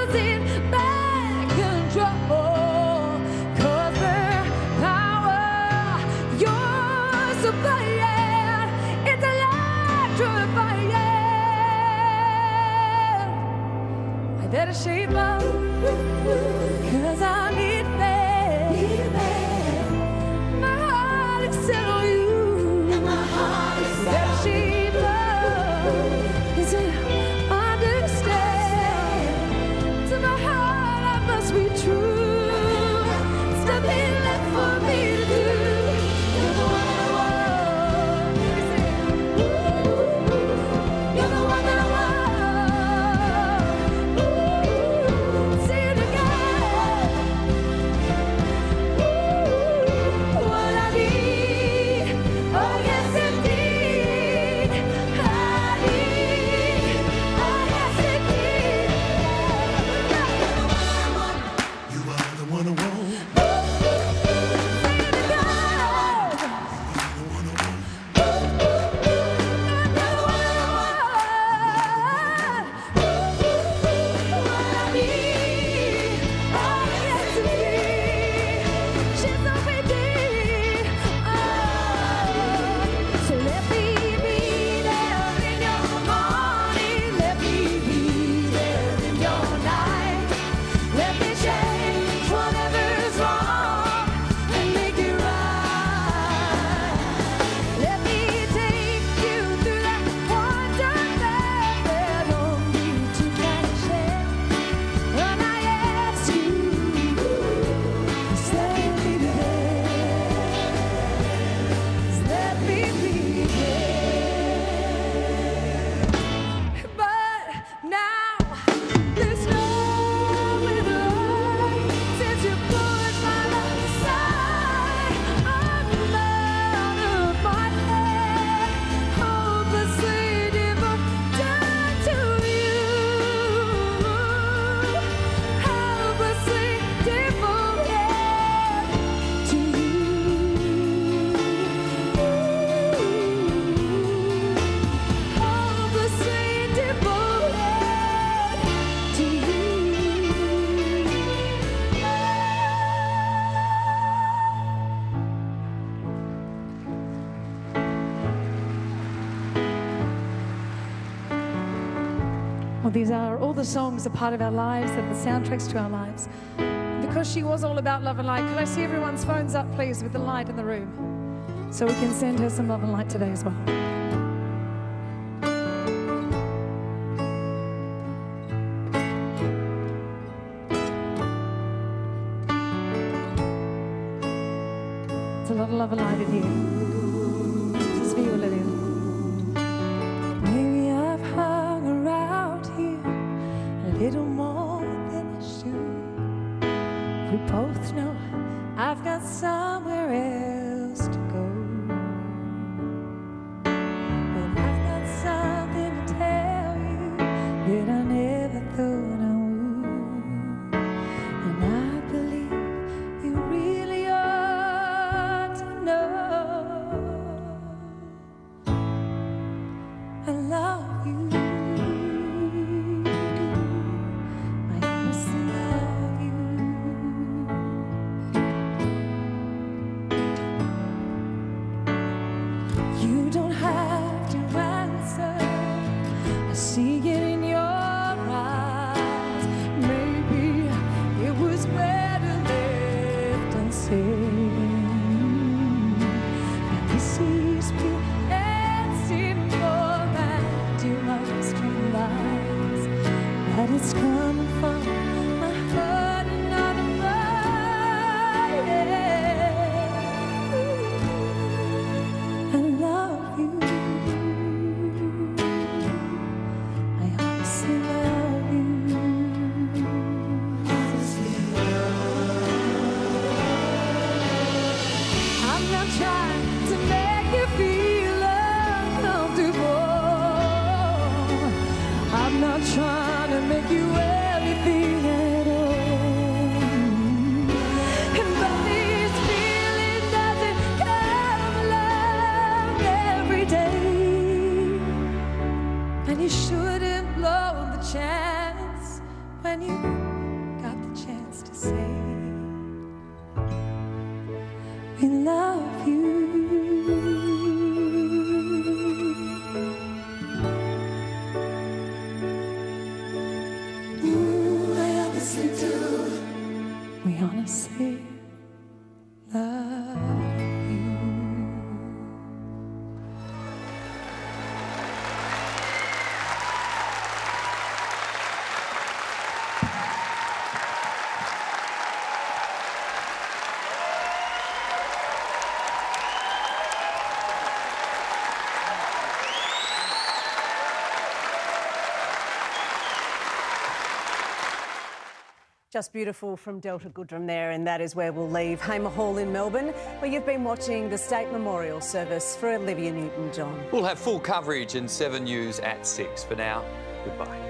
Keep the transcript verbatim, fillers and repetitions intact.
losing back control. 'Cause the power you're supplying is electrifying. I better shape up, 'cause I need faith. My heart is set on you. My heart is set on you. Is it understand? To my heart I must be true. There's nothing left for me to do. You're the one I want. You say, ooh, you're the one that I want. Ooh, say it again. Ooh, what I need. Oh yes indeed. I need. Oh yes indeed. You are the one I want. Well, these are all the songs are part of our lives and the soundtracks to our lives. Because she was all about love and light, could I see everyone's phones up, please, with the light in the room? So we can send her some love and light today as well. It's a lot of love and light in here. This is for you, Olivia. Maybe I've hung around here a little more than I should. We both know I've got somewhere else to go. But I've got something to tell you that I never thought I would. And I believe you really ought to know. I love you. I honestly love you. You don't have to answer. I see it in your eyes. Maybe it was better left unsaid. And this is pure and simple, and you must realize that it's coming from my heart and not a mind. I love you. I honestly love you. I'm not trying to make you feel uncomfortable. I'm not trying to make you anything at all. And but this feeling doesn't come along every day. And you shouldn't blow the chance when you we love you. Ooh, I honestly do. We honestly love you. Just beautiful from Delta Goodrem there, and that is where we'll leave Hamer Hall in Melbourne, where you've been watching the State Memorial Service for Olivia Newton-John. We'll have full coverage in Seven News at six. For now, goodbye.